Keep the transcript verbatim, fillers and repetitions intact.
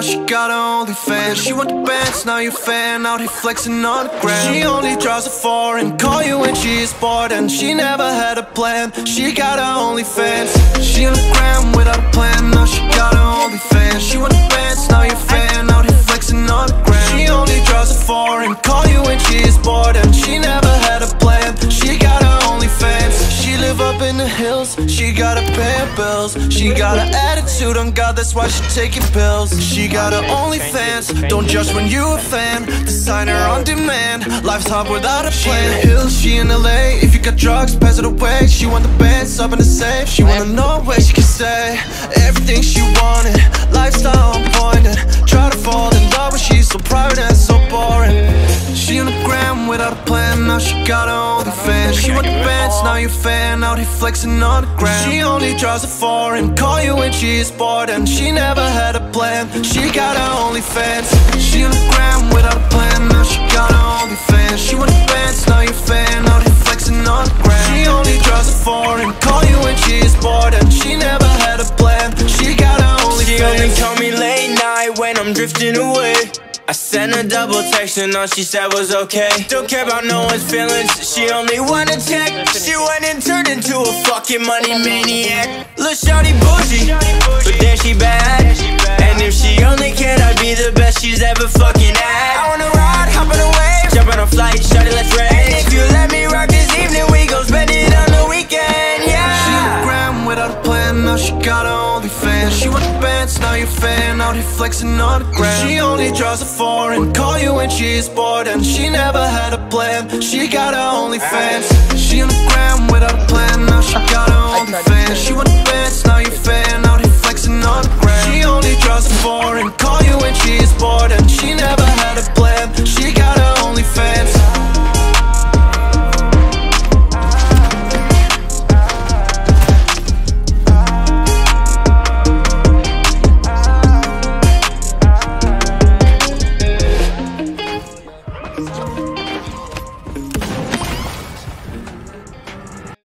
she got her OnlyFans. She want the bands, now you fan, out here flexing on the gram. She only draws a foreign, call you when she is bored, and she never had a plan. She got her OnlyFans. She on the gram without a plan, now she got her OnlyFans. She want the bands, now you fan, out here flexing on the gram. She only draws a foreign, call you when she is bored, and she never had a plan. She got her OnlyFans. She live up in the hills, she gotta pay her bills. She got an attitude on God, that's why she taking pills. She got her OnlyFans, don't judge when you a fan. Designer on demand, life's hard without a plan. She in the hills, she in L A, if you got drugs, pass it away. She want the bands up in the safe, she wanna know where she can stay. Everything she wanted, lifestyle on point, and try to fall in love when she's so private and so boring. She on the gram without a plan, now she got her OnlyFans. She want the bands, now you fan, out here flexing on the gram. She only draws a foreign, call you when she is bored, and she never had a plan. She got her OnlyFans. She on the gram without a plan, now she got her OnlyFans. She want the bands, now you fan, out here flexing on the gram. She only draws a foreign, call you when she is bored, and she never had a plan. She got her OnlyFans. She only call me late night when I'm drifting away. I sent her double text and all she said was okay. Don't care about no one's feelings, she only wanna check. She went and turned into a fucking money maniac. Lil' shawty bougie, but then she bad. And if she only can, I'd be the best she's ever fucking had. I wanna ride, hop on a wave, jump on a flight, shawty, let's rage. And if you let me rock this evening, we gon' spend it on the weekend, yeah. She on the gram without a plan, now she got her OnlyFans. She want the bands, now you fan, out here flexing on the gram. She only draws a foreign, call you when she is bored, and she never had a plan. She got her OnlyFans. She on the gram without a plan, now